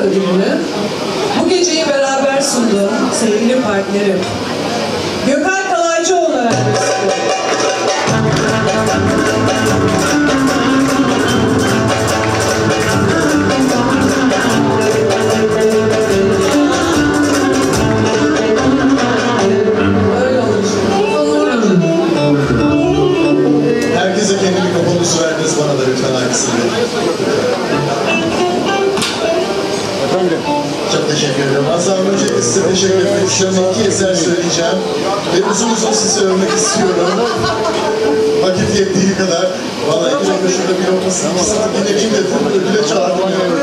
ödülünü bu geceyi beraber sunduğum sevgili partnerim Gökhan Kalaycıoğlu'na vermek istiyorum. Herkese kendi mikrofonunuzu verdiniz, bana da lütfen aynısını. Çok teşekkür ederim. Hasan öncelikle size teşekkür etmek istiyorum. 2 eser söyleyeceğim. Ve uzun uzun sizi övmek istiyorum. Vakit yettiği kadar. Vallahi 2 dakika şurada bir olmasın. Dinleyeyim dedim. Ödüle çağırdım.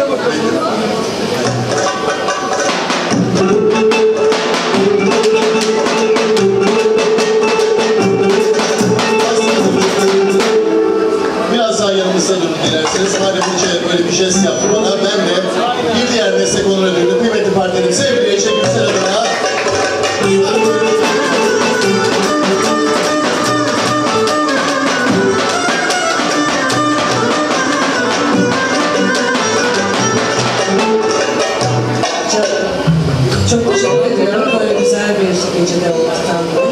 Yanımızda durun dilerseniz. Madem böyle bir jest yaptı bana, ben de bir diğer destek onur ödülünü kıymetli partnerim sevgili Ayşe Gülsel adına Çok teşekkür ediyorum. Böyle güzel bir gecede olmaktan dolayı.